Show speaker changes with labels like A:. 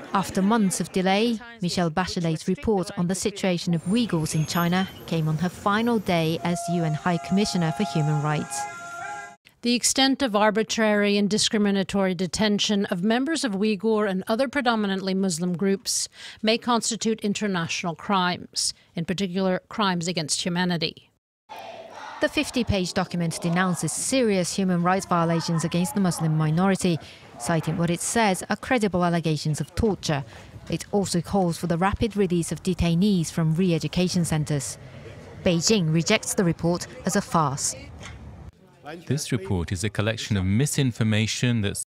A: After months of delay, Michelle Bachelet's report on the situation of Uyghurs in China came on her final day as UN High Commissioner for Human Rights.
B: The extent of arbitrary and discriminatory detention of members of Uyghur and other predominantly Muslim groups may constitute international crimes, in particular crimes against humanity.
A: The 50-page document denounces serious human rights violations against the Muslim minority, citing what it says are credible allegations of torture. It also calls for the rapid release of detainees from re-education centres. Beijing rejects the report as a farce.
C: This report is a collection of misinformation that